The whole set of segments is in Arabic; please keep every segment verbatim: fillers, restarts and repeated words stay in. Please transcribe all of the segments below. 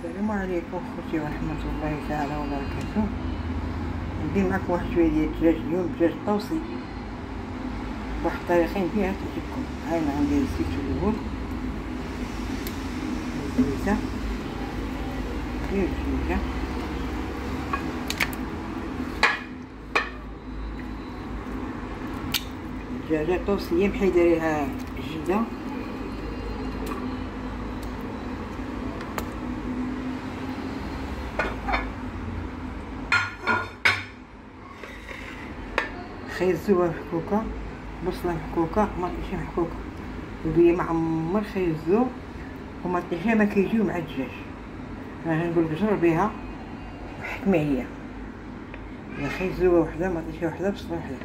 السلام عليكم خوتي ورحمة الله تعالى وبركاته. ندير معكم واحد شوية ديال الدجاج اليوم، دجاج طوسي بواحد الطريقين فيها تعجبكم. هاي انا عندي الزيت والليمون والزيتة ندير الدجاجة دجاجة طوسية محيدة ليها جلدة، خيزوها محكوكة، بصلة محكوكة، مطيشة محكوكة، ودية معمر خيزو ومطيشة ما كيجيو مع الدجاج. انا غنقول لك جرب بيها وحكمي عليا. يا خيزوها وحدة، مطيشة وحدة، بصلة وحدة.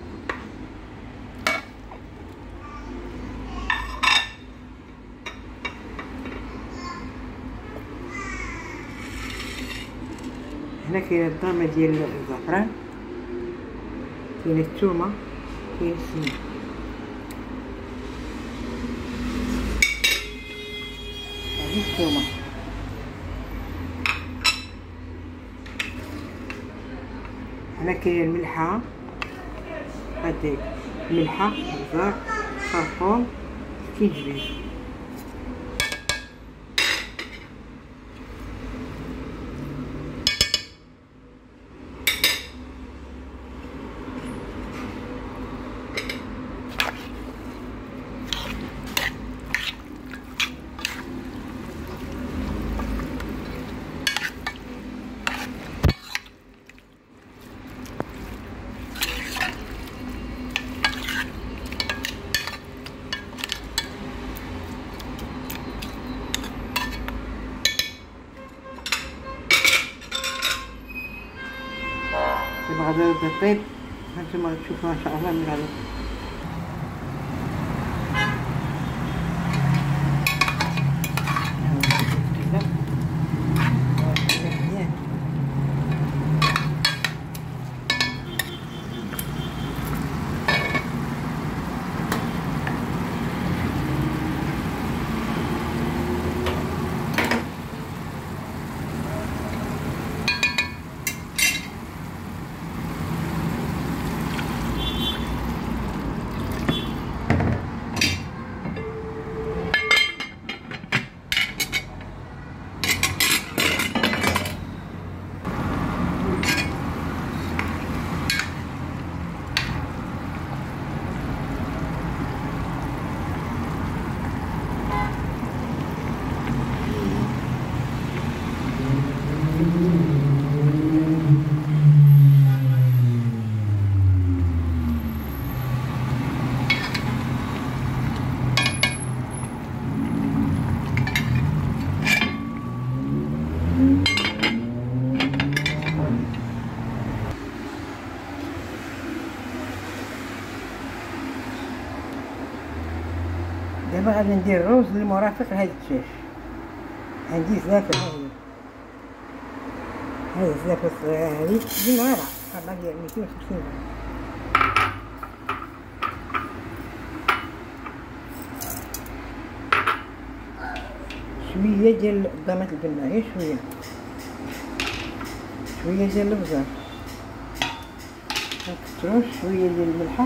هنا كاينه الضامة ديال الزعفران، كاينه الثومه، كاين السمن. هذه الثومه، هنا كاينه الملحه، هادي الملحه، البزار، الخرقوم، الكنجبير. دابا غادي نبدا طيب، هانتوما تشوفوا ما شاء الله من غادي دابا غادي ندير الرز اللي مرافق لهاد الدجاج. عندي زلافه، هاهي هاهي الزلافه الصغيره هادي صغيره، ربع ديال ميتين وخمسين غرام. شويه ديال ضمات البنه، غير شويه، شويه ديال البزار، مكتروش، شويه ديال الملحه،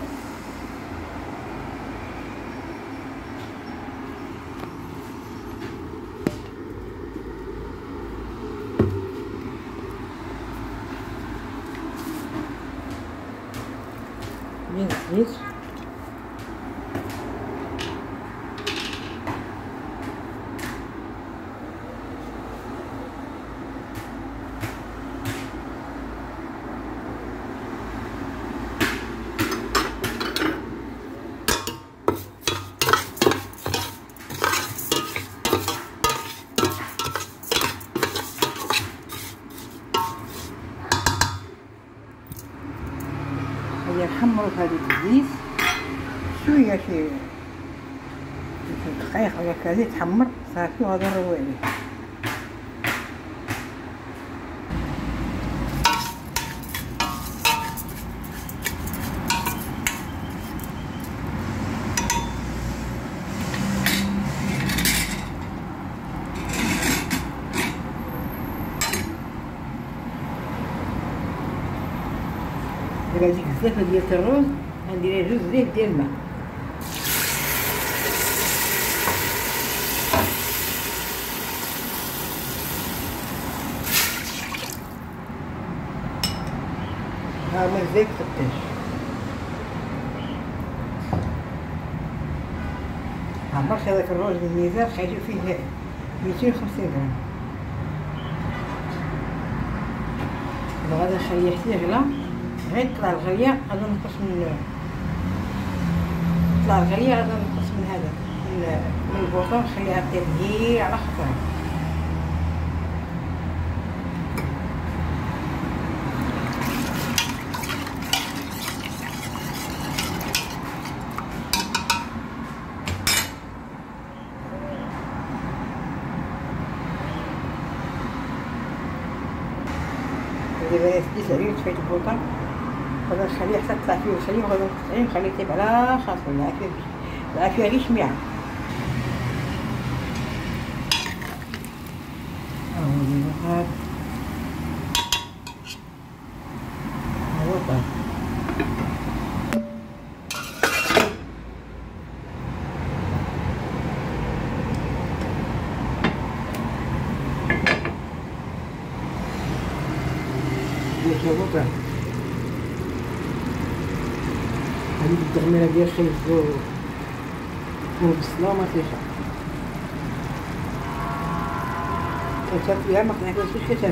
ديال الزيت، هي نحمرو في هذيك الزيت شويه، شي دقائق ولا كذا تحمر صافي، وغادي نروي عليه. دابا هاديك الزيت ديال الروز غنديرها جوج زيت ديال الماء. ها هو الزيت فتاش. عمرت هذاك الروز بالميزان خرجوا فيه ميتين وخمسين غرام. دابا غادي نخليه حتى يغلى، غير طلع الغليه غادي نقص من طلع الغليه غادي نقص من هذا من البوطه نخليها طيب هي على خطرها. دابا سديت عليه وطفيت البوطه، غادي نخليه حتى طلع فيه الخليه وغادي نقص عليه ونخليه يطيب على خاطرو. العافيه العافيه غير شميعه. ها هو البخار ها هو طاب. البوطه هذه التغميره ديال الخبز والبصله ومطيشه كتاكليها ما كنعكسوش كتاكل.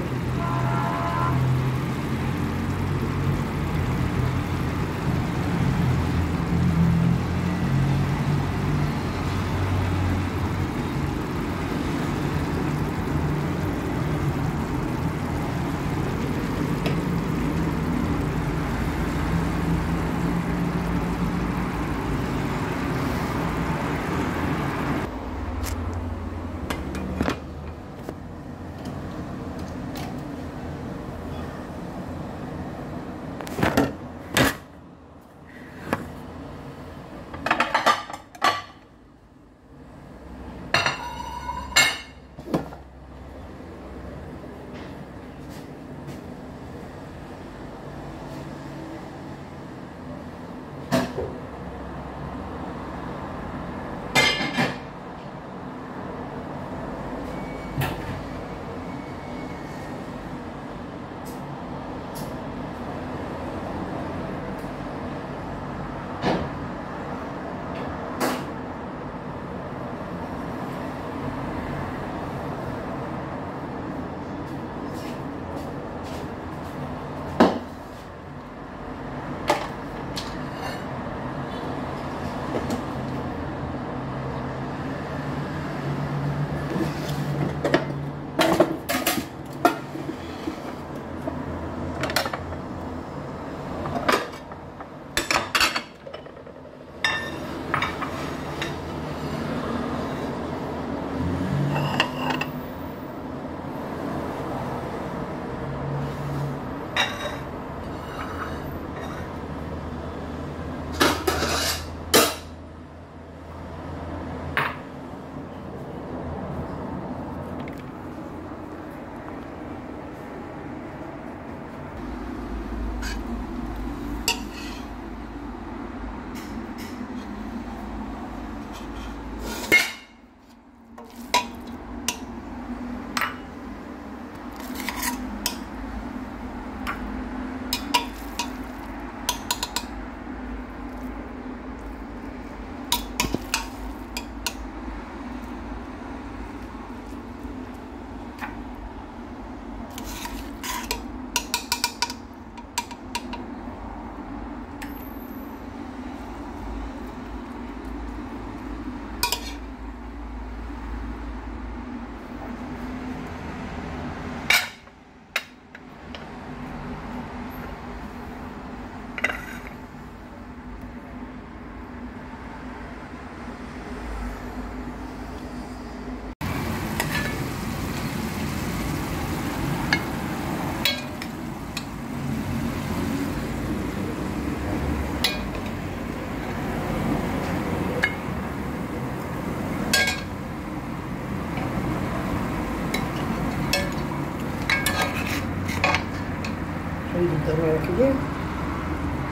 شويه الضرورة كده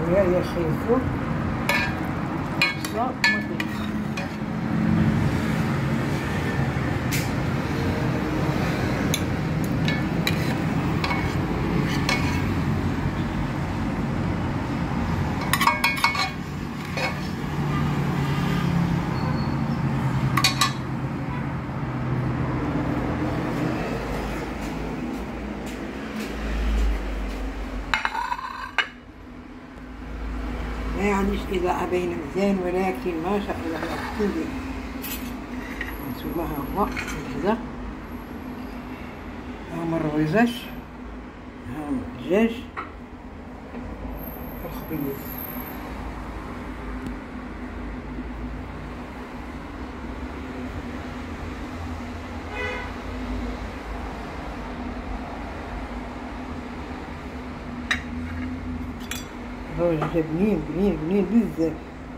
شويه ديال الخيزو بصله وطماطم. ما يعنيش الإضاءة باينة مزيان، ولكن ما شاء الله كل نتوما ها هو هكذا. ها هما الرويزات، ها هما الدجاج والخبيز. الدجاج بنين بنين بنين بزاف.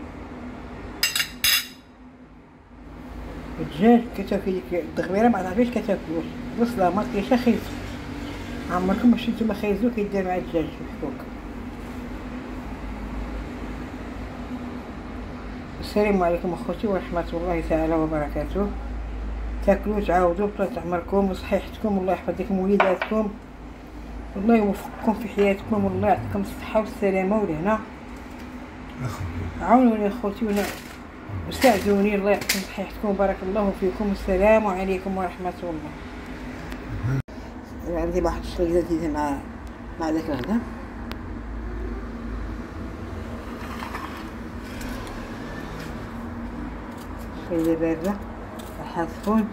الدجاج كتاكل ديك الدغبيره ما تعرفيش كتاكلوش، بصله ما كاينش خيزو. عمركم شفتو ما خيزو كيدير مع الدجاج في الحكوك. السلام عليكم اخوتي ورحمه الله تعالى وبركاته. تاكلوا تعاودوا طول عمركم وصحيحتكم، والله يحفظ لكم وليداتكم، والله يوفقكم في حياتكم، والله يعطيكم الصحه والسلامه والهنا. عاونوني اخوتي وساعدوني، الله يعطيكم صحيحتكم وبارك الله فيكم، والسلام عليكم ورحمه الله. عندي واحد الشريطه جديده مع مع داك الغدا. شويه بارده راح تكون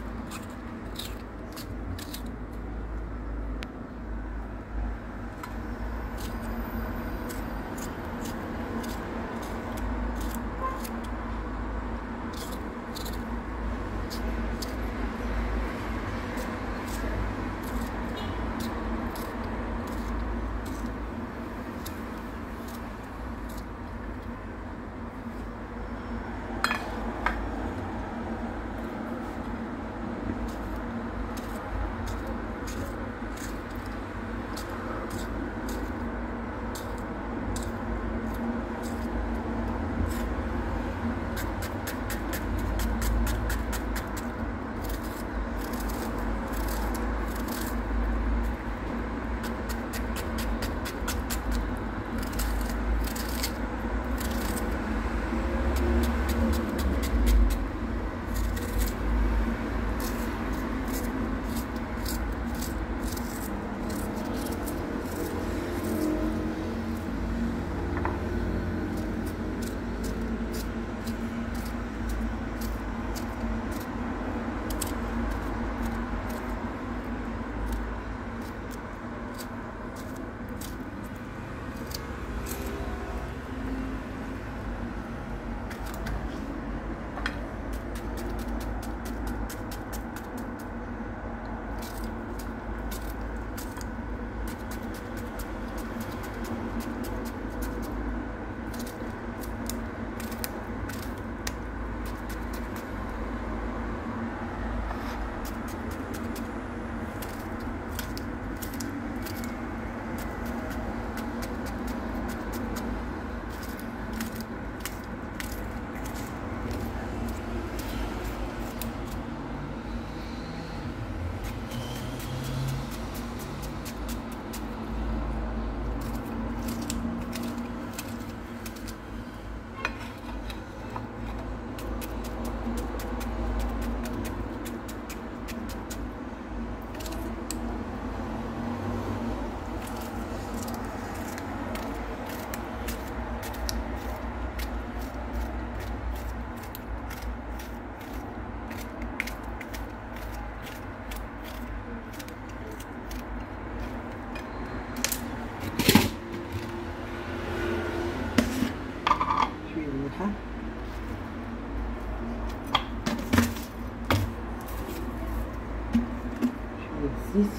الزيت.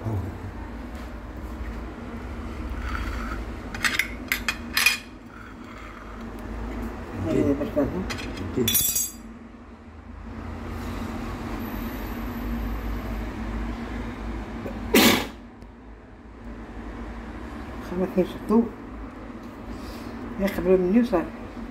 هذا بس خلنا كيشطو يقبلوا مني وصافي.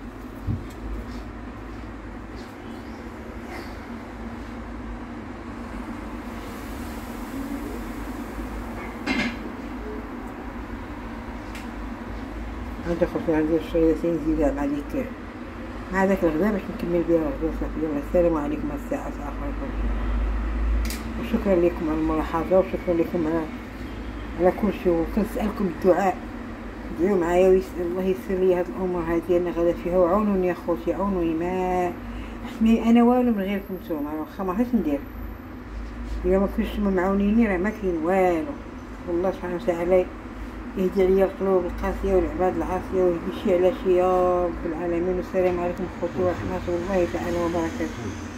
ندخل في هذه الشريطين نزيدها مع ديك مع داك الغدا باش نكمل بها الغدا صافي. يلا السلام عليكم. الساعة آخر. وشكرا لكم على الملاحظة وشكرا لكم على على كل شيء، وكنسألكم الدعاء. ادعوا معايا ويسأل الله يسر لي هاد الأمور هادي أنا غدا فيها، وعاونوني يا خوتي عاونوني. ما حسني أنا والو من غيركم نتوما، واخا ما عرفتش ندير. إلا ما كنتش نتوما معاونيني راه ما كاين والو. والله سبحانه وتعالى يهدي عليا القلوب القاسية والعباد العاصية ويهدي شي على شي يا رب العالمين. والسلام عليكم خوتي ورحمة الله تعالى وبركاته.